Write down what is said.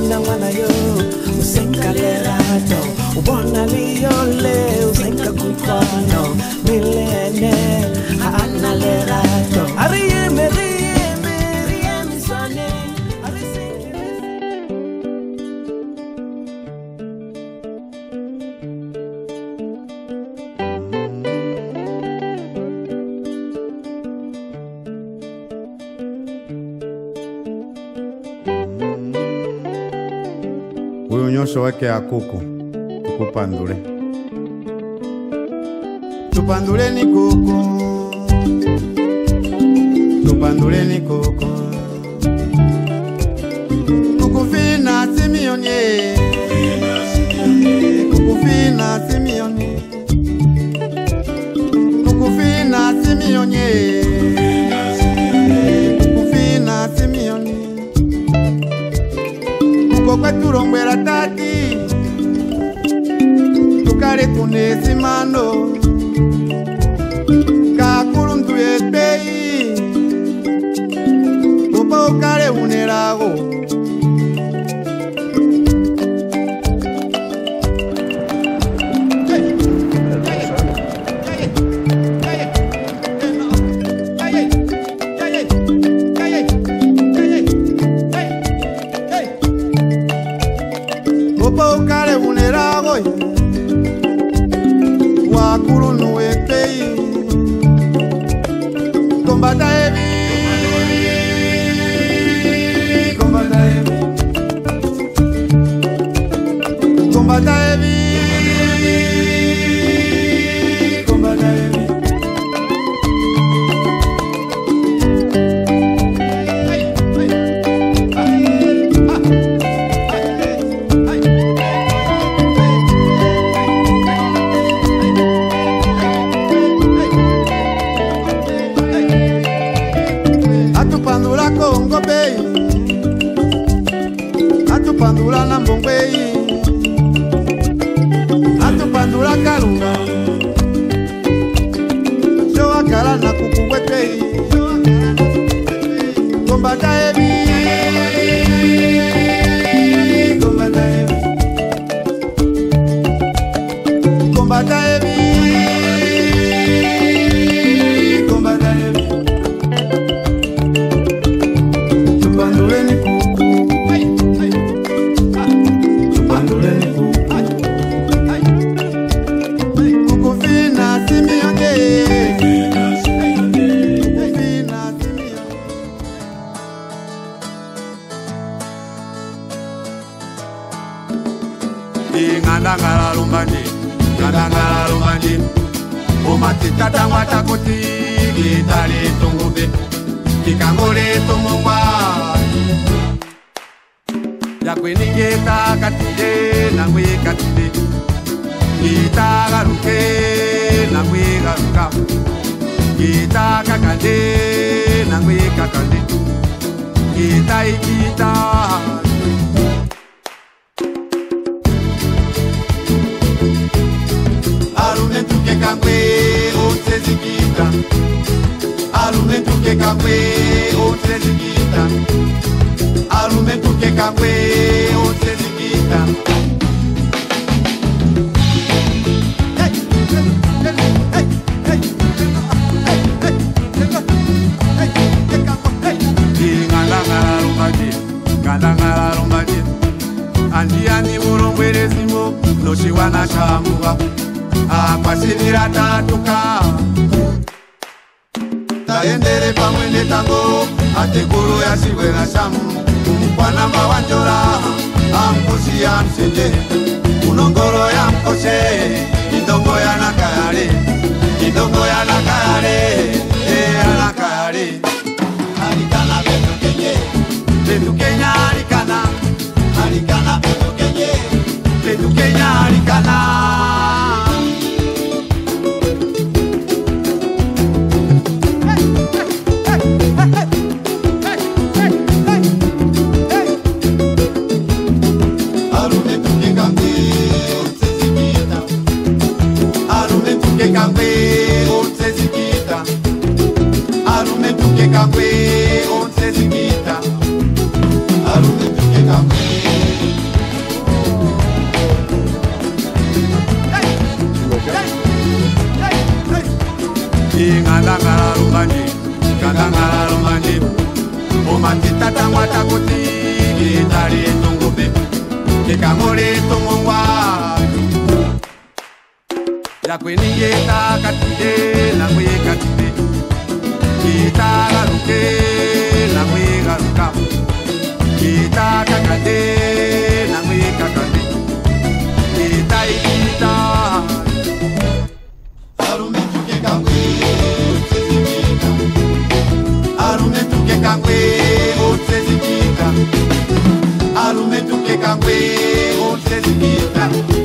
ubona mwana yo usenka lerato ubona liyole usenka kukwano milene haana lerato ariye meriye misane Unyosho wake ya kuku tukupandule tupanduleni kuku tupanduleni kuku kukufina Simeoni kukufina Simeoni kukufina Simeoni kukufina Simeoni Kokwe turombwera tati tukale tunesimano kakulu mtuyepei kupa ukale unerago ukale unerago wakulu nuwepei kombata ebi kombata ebi kombata ebi kombata ebi Atupandula Kongo bei Atupandula Nambong bei Atupandula Kalunga Showa kala na kukuwe bei Kombata ebi Kombata ebi Kombata ebi Kombata ebi Tupanduleni kuku Tupanduleni kuku Kukufina Simeoni Kukufina Simeoni Ngandangala lumbandi Umatitata watakuti Gitali tungube Ikangole tumungwa Yakwenigeta katide Nangwe katide Gitagaruke Nangwe garuka Gitakakande Nangwe kakande Gita ikita Alume tuke kangwe Otezikita Alume tuke kangwe Otezikita Alume tuke kangwe Otezikita Ngandangala lumbandi Andiani murongwerezimo Noshiwana shamuwa Akwasirira tatuka Taendere pamwene tango Atekuru ya shiwe na shamu Kwa namba wanjora Amkushi ya msende Unongoro ya mkoshe Indongo ya nakayare Indongo ya nakayare ya nakayare Alikana beto kenye Beto kenya alikana Alikana beto kenye Beto kenya alikana Kangwe, on se zikita. Alume tuke kangwe. manje kakangalo manje omatita tangwata kuti kitali tungube kikamole tungwa yakweni yeta katide na mwekatide kitagaruke na mwegaruka kitakakade na mwekakade kitaikita arumetuke kangwe arumetuke kangwe otsezikita arumetuke kangwe otsezikita